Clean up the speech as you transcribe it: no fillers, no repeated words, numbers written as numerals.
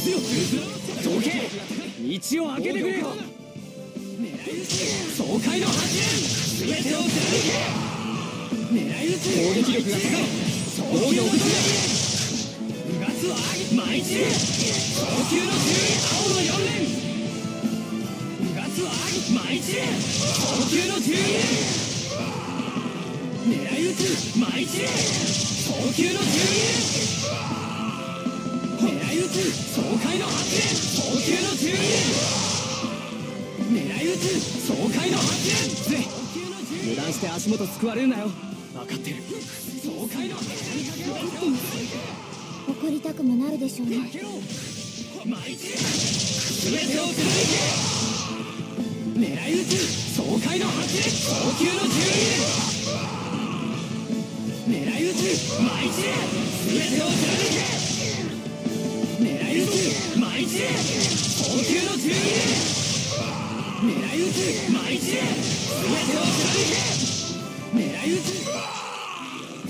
ずよどけ道を開けてくれよ爽快の発言全てを貫け狙い撃つ攻撃力が高い防御を崩せうがつは舞い散れ早急の注意青の4連うがつは舞い散れ早急の注意狙い撃つ舞い散れ早急の注意狙い撃つ爽快の発言早急の注意狙い撃つ爽快の発言ぜ油断して足元救われるなよ分かってる爽快の発言かけろ怒りたくもなるでしょうね。 かけろ舞い散れ全てを貫け狙い撃つ爽快の発言早急の注意狙い撃つ舞い散れ全てを貫け狙い撃つ舞い散れ早急の注意狙い撃つ舞い散れ全てを貫け狙い撃つ